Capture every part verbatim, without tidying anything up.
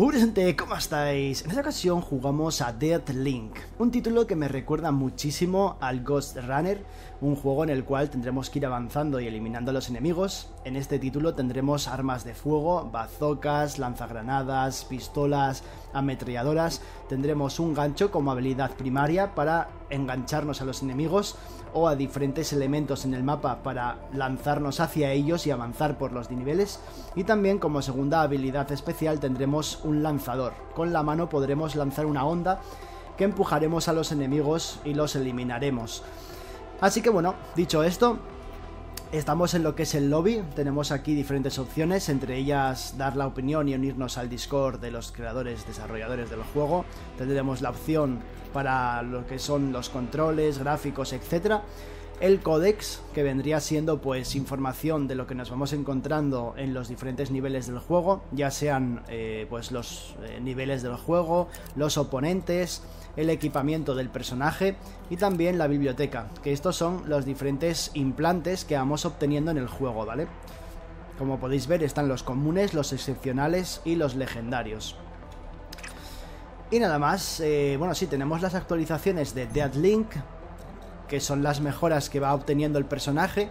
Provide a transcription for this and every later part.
Muy buena gente, ¿cómo estáis? En esta ocasión jugamos a Dead Link, un título que me recuerda muchísimo al Ghost Runner, un juego en el cual tendremos que ir avanzando y eliminando a los enemigos. En este título tendremos armas de fuego, bazocas, lanzagranadas, pistolas, ametralladoras. Tendremos un gancho como habilidad primaria para engancharnos a los enemigos o a diferentes elementos en el mapa para lanzarnos hacia ellos y avanzar por los niveles. Y también como segunda habilidad especial tendremos un lanzador. Con la mano podremos lanzar una onda que empujaremos a los enemigos y los eliminaremos. Así que bueno, dicho esto, estamos en lo que es el lobby. Tenemos aquí diferentes opciones, entre ellas dar la opinión y unirnos al Discord de los creadores, desarrolladores del juego. Tendremos la opción para lo que son los controles, gráficos, etcétera. El códex, que vendría siendo pues información de lo que nos vamos encontrando en los diferentes niveles del juego, ya sean eh, pues los eh, niveles del juego, los oponentes, el equipamiento del personaje y también la biblioteca, que estos son los diferentes implantes que vamos obteniendo en el juego, ¿vale? Como podéis ver están los comunes, los excepcionales y los legendarios. Y nada más, eh, bueno sí, tenemos las actualizaciones de Dead Link, que son las mejoras que va obteniendo el personaje.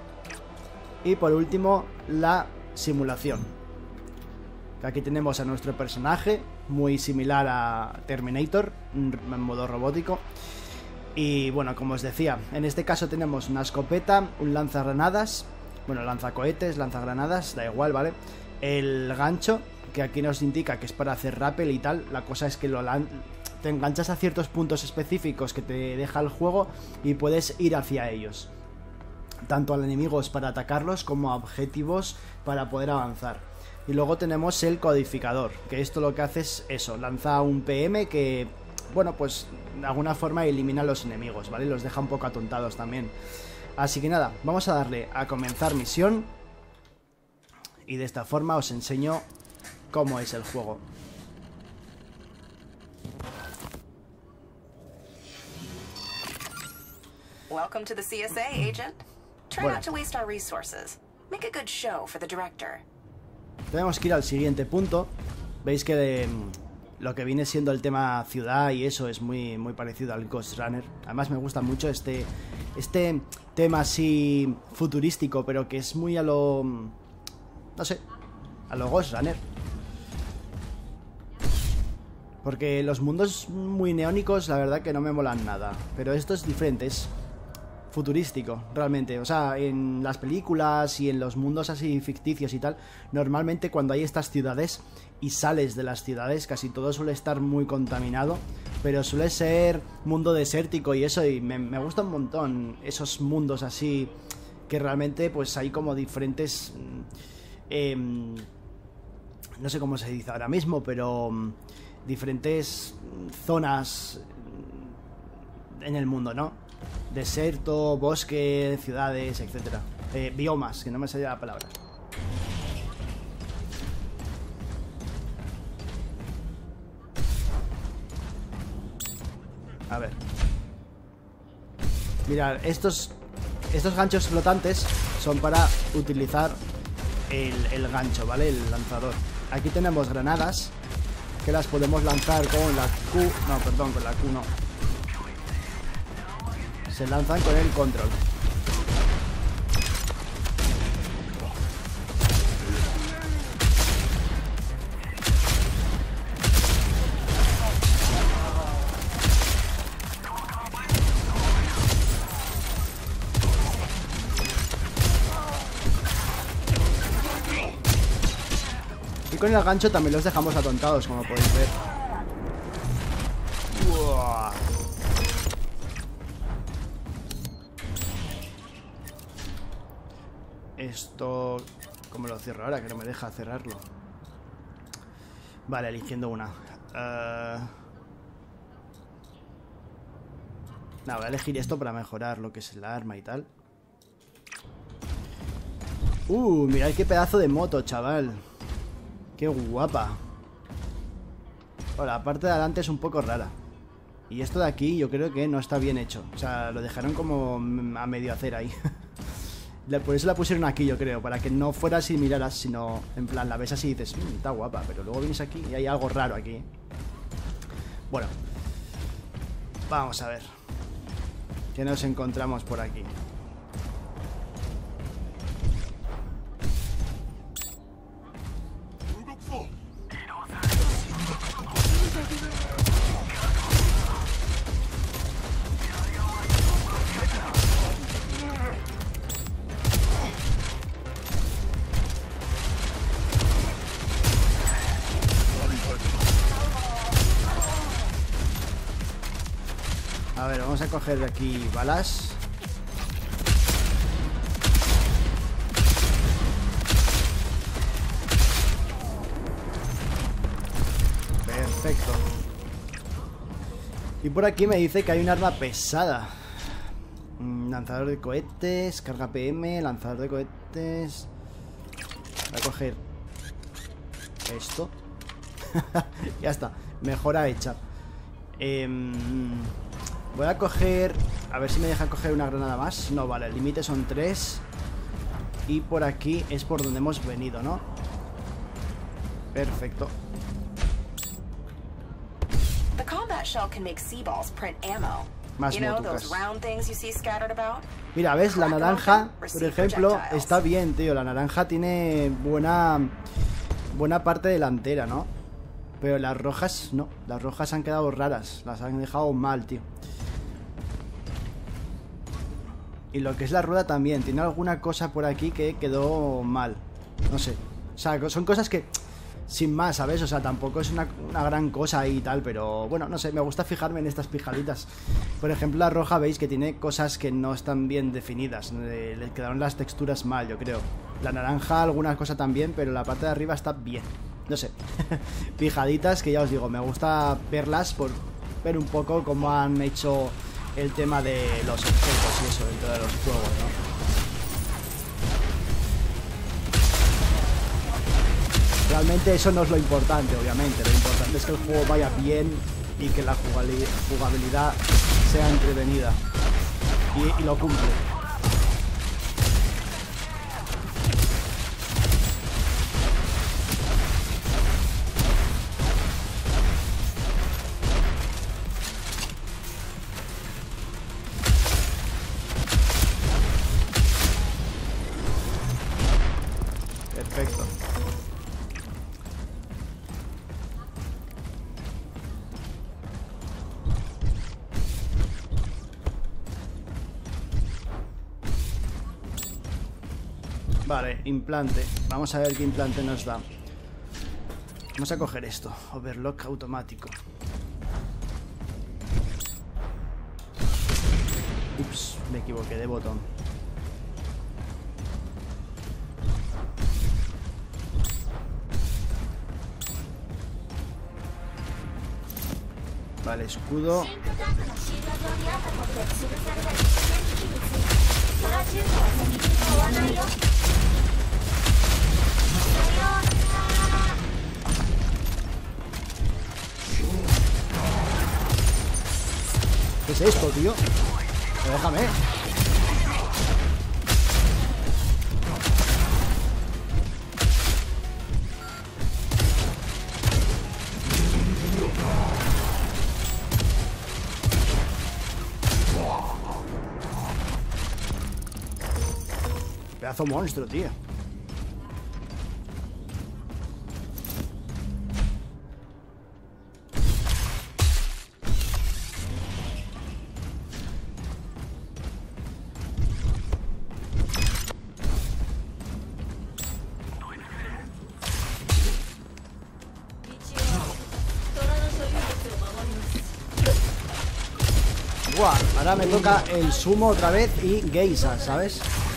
Y por último, la simulación. Aquí tenemos a nuestro personaje, muy similar a Terminator, en modo robótico. Y bueno, como os decía, en este caso tenemos una escopeta, un lanzagranadas, bueno, lanzacohetes, lanzagranadas, da igual, ¿vale? El gancho, que aquí nos indica que es para hacer rappel y tal. La cosa es que lo lan te enganchas a ciertos puntos específicos que te deja el juego y puedes ir hacia ellos, tanto a enemigos para atacarlos como a objetivos para poder avanzar. Y luego tenemos el codificador, que esto lo que hace es eso, lanza un P M que, bueno, pues de alguna forma elimina a los enemigos, ¿vale? Los deja un poco atontados también. Así que nada, vamos a darle a comenzar misión y de esta forma os enseño cómo es el juego. Welcome to the C S A, Agent. Try Bueno. not to waste our resources. Make a good show for the director. Tenemos que ir al siguiente punto. Veis que de, lo que viene siendo el tema ciudad y eso es muy, muy parecido al Ghost Runner. Además me gusta mucho este, este tema así futurístico, pero que es muy a lo... no sé, a lo Ghost Runner. Porque los mundos muy neónicos la verdad que no me molan nada. Pero esto es diferente, es futurístico, realmente. O sea, en las películas y en los mundos así ficticios y tal, normalmente cuando hay estas ciudades y sales de las ciudades, casi todo suele estar muy contaminado, pero suele ser mundo desértico y eso, y me, me gusta un montón esos mundos así, que realmente pues hay como diferentes... Eh, no sé cómo se dice ahora mismo, pero... diferentes zonas en el mundo, ¿no? Desierto, bosque, ciudades, etcétera. Eh, biomas, que no me salía la palabra. A ver. Mirad, estos estos ganchos flotantes son para utilizar el, el gancho, ¿vale? El lanzador. Aquí tenemos granadas que las podemos lanzar con la Q. No, perdón, con la Q no. Se lanzan con el control. Y con el gancho también los dejamos atontados, como podéis ver. Uah. Esto... ¿cómo lo cierro ahora? Que no me deja cerrarlo. Vale, eligiendo una. Uh... No, voy a elegir esto para mejorar lo que es el arma y tal. Uh, mirad qué pedazo de moto, chaval. Qué guapa. Ahora, la parte de adelante es un poco rara. Y esto de aquí yo creo que no está bien hecho. O sea, lo dejaron como a medio hacer ahí. Por eso la pusieron aquí, yo creo, para que no fueras y miraras, sino en plan, la ves así y dices, mmm, está guapa, pero luego vienes aquí y hay algo raro aquí. Bueno, vamos a ver qué nos encontramos por aquí. A ver, vamos a coger de aquí balas. Perfecto. Y por aquí me dice que hay un arma pesada. Lanzador de cohetes, carga P M, lanzador de cohetes. Voy a coger esto. Ya está, mejora hecha. eh, Voy a coger... A ver si me deja coger una granada más. No, vale, el límite son tres. Y por aquí es por donde hemos venido, ¿no? Perfecto. The combat shell can make sea balls print ammo. Más You know motucas. those round things you see scattered about? Mira, ¿ves? La naranja, por ejemplo, está bien, tío. La naranja tiene buena... Buena parte delantera, ¿no? Pero las rojas, no. Las rojas han quedado raras. Las han dejado mal, tío. Y lo que es la rueda también. Tiene alguna cosa por aquí que quedó mal. No sé. O sea, son cosas que... Sin más, ¿sabes? O sea, tampoco es una, una gran cosa y tal. Pero bueno, no sé. Me gusta fijarme en estas pijaditas. Por ejemplo, la roja, veis que tiene cosas que no están bien definidas. Eh, le quedaron las texturas mal, yo creo. La naranja, alguna cosa también. Pero la parte de arriba está bien. No sé. Pijaditas que ya os digo. Me gusta verlas por ver un poco cómo han hecho... el tema de los objetos y eso dentro de los juegos, ¿no? Realmente eso no es lo importante, obviamente. Lo importante es que el juego vaya bien y que la jugabilidad sea entretenida. Y, y lo cumple. Perfecto. Vale, implante. Vamos a ver qué implante nos da. Vamos a coger esto. Overlock automático. Ups, me equivoqué de botón. Vale, escudo. ¿Qué es esto, tío? Pero déjame. Pedazo monstruo, tío. Buah, ahora me toca el sumo otra vez y geisha, ¿sabes?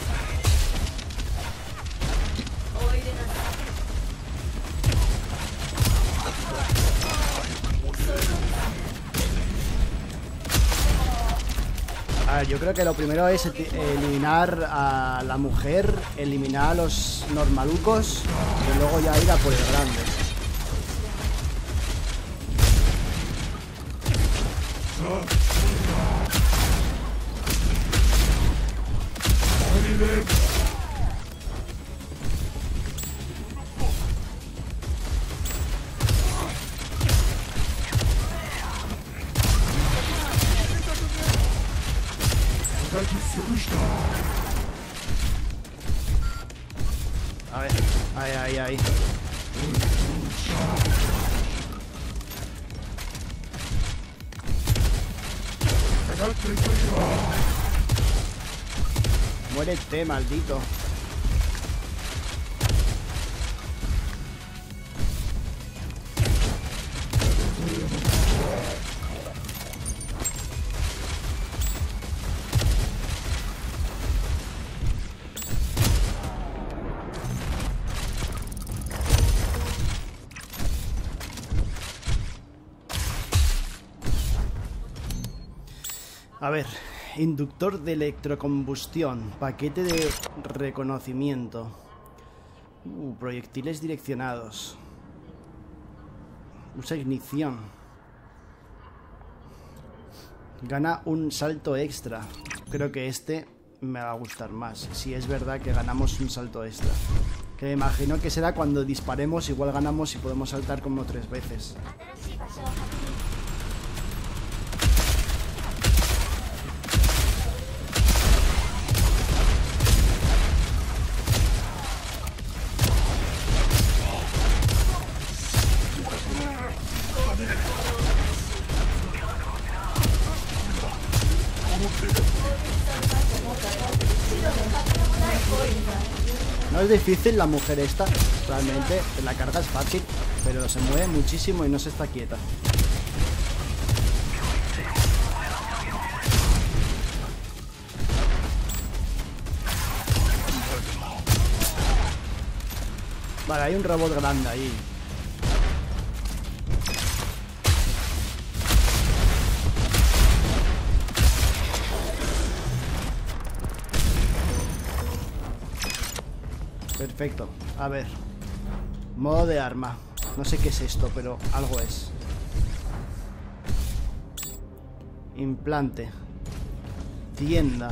A ver, yo creo que lo primero es eliminar a la mujer, eliminar a los normalucos y luego ya ir a por el grande. A ver, ahí, ahí, ahí. Muérete, maldito. A ver, inductor de electrocombustión, paquete de reconocimiento, uh, proyectiles direccionados, usa ignición, gana un salto extra. Creo que este me va a gustar más, si es verdad que ganamos un salto extra, que me imagino que será cuando disparemos, igual ganamos y podemos saltar como tres veces. No es difícil la mujer esta, realmente la carga es fácil, pero se mueve muchísimo y no se está quieta. Vale, hay un robot grande ahí. Perfecto, a ver. Modo de arma. No sé qué es esto, pero algo es. Implante. Tienda.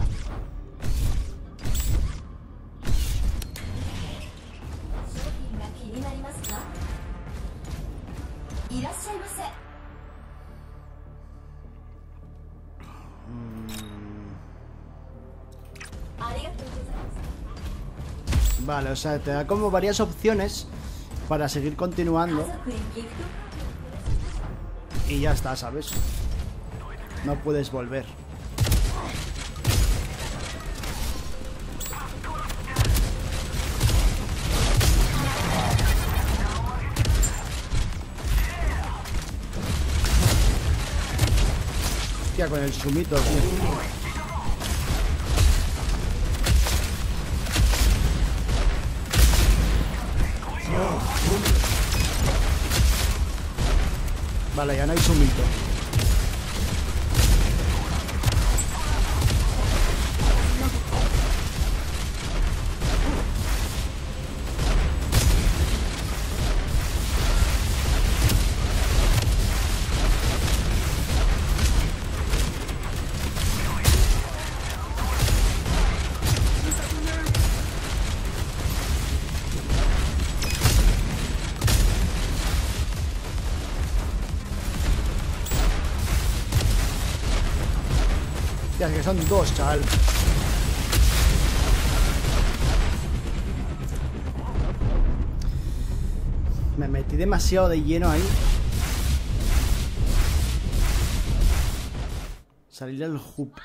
Vale, o sea, te da como varias opciones para seguir continuando. Y ya está, ¿sabes? No puedes volver. Hostia, con el sumito, tío. Vale, ya no hay sumito. Es que son dos, chaval. Me metí demasiado de lleno ahí. Salir del hub.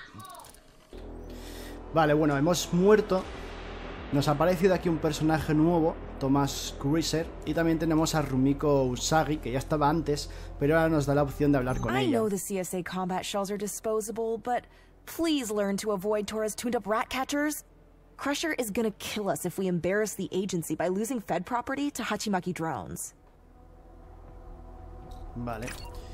Vale, bueno, hemos muerto. Nos ha aparecido aquí un personaje nuevo, Thomas Cruiser. Y también tenemos a Rumiko Usagi, que ya estaba antes, pero ahora nos da la opción de hablar con I ella. know the C S A combat shells are disposable, but please learn to avoid Tora's tuned-up rat catchers. Crusher is gonna kill us if we embarrass the agency by losing Fed property to Hachimaki drones. Vale.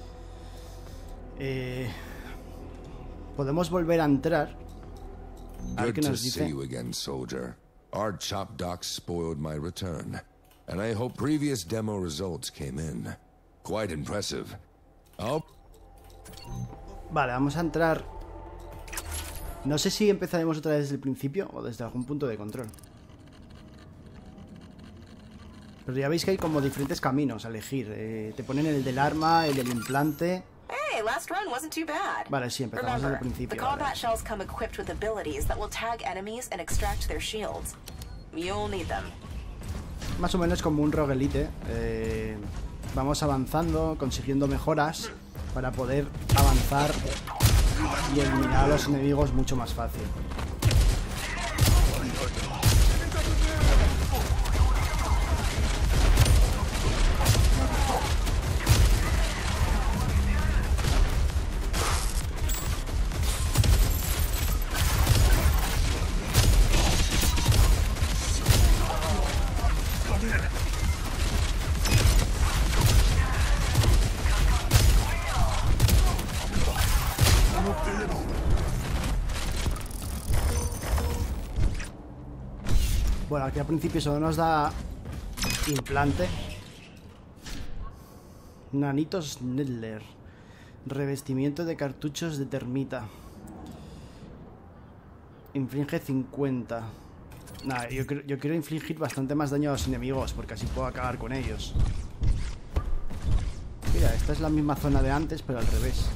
Eh, Podemos volver a entrar. A ver Good qué to nos see dice. you again, soldier. Our chop docs spoiled my return, and I hope previous demo results came in. Quite impressive. Oh. Vale, vamos a entrar. No sé si empezaremos otra vez desde el principio o desde algún punto de control. Pero ya veis que hay como diferentes caminos a elegir. Eh, te ponen el del arma, el del implante. Hey, last run wasn't too bad. Vale, sí, empezamos desde el principio. The combat vale. shells come equipped with abilities that will tag enemies and extract their shields. You'll need them. Más o menos como un roguelite. Eh, vamos avanzando, consiguiendo mejoras para poder avanzar y eliminar a los enemigos mucho más fácil. Bueno, aquí al principio solo nos da implante. Nanitos Nedler. Revestimiento de cartuchos de termita. Inflige cincuenta. Nada, yo, yo quiero infligir bastante más daño a los enemigos, porque así puedo acabar con ellos. Mira, esta es la misma zona de antes, pero al revés.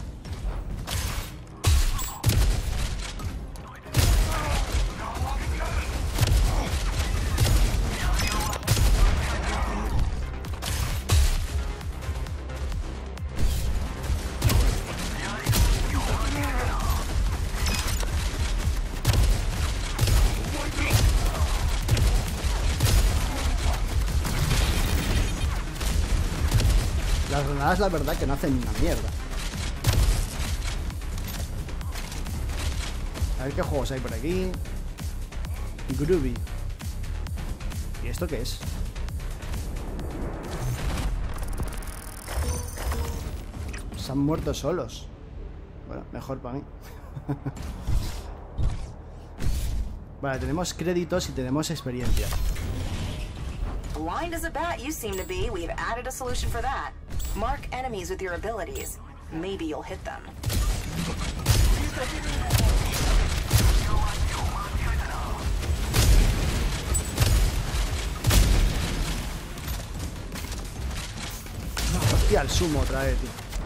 Las granadas, la verdad, que no hacen ni una mierda. A ver qué juegos hay por aquí. Groovy. ¿Y esto qué es? Se han muerto solos. Bueno, mejor para mí. Vale, tenemos créditos y tenemos experiencia. Blind as a bat you seem to be. We've added a solution for that. Mark enemies with your abilities. Maybe you'll hit them. Hostia, el sumo otra vez, tío.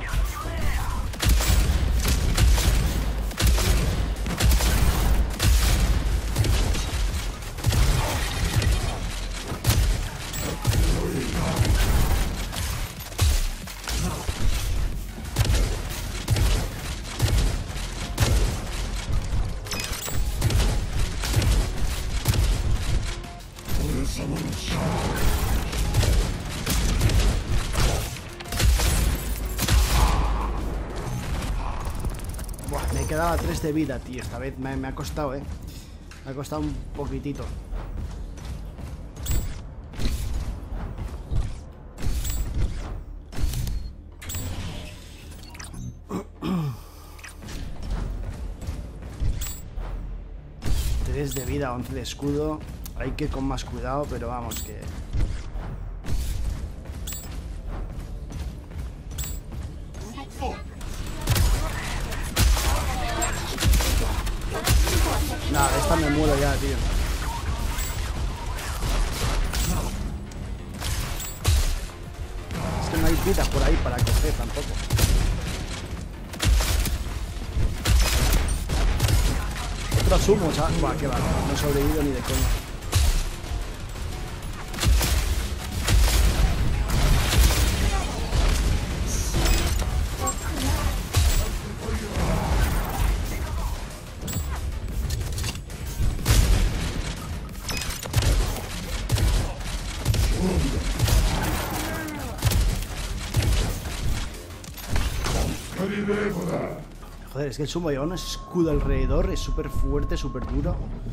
Buah, me quedaba tres de vida, tío. Esta vez me, me ha costado, eh. Me ha costado un poquitito. tres de vida, once de escudo. Hay que ir con más cuidado, pero vamos que... Nada, esta me muero ya, tío. Es que no hay vida por ahí para coger tampoco. Otro sumo, ¿sabes? Buah, qué va, no he sobrevivido ni de coña. Joder, es que el sumo lleva un escudo alrededor, es súper fuerte, súper duro.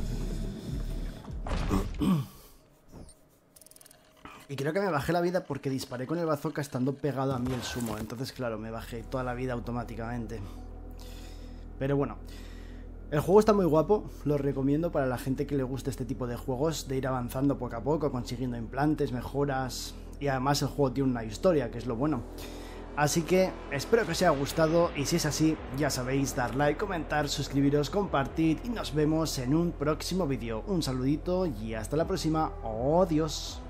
Y creo que me bajé la vida porque disparé con el bazooka estando pegado a mí el sumo. Entonces, claro, me bajé toda la vida automáticamente. Pero bueno, el juego está muy guapo, lo recomiendo para la gente que le guste este tipo de juegos, de ir avanzando poco a poco, consiguiendo implantes, mejoras. Y además el juego tiene una historia, que es lo bueno. Así que espero que os haya gustado y si es así, ya sabéis, dar like, comentar, suscribiros, compartir y nos vemos en un próximo vídeo. Un saludito y hasta la próxima. Adiós.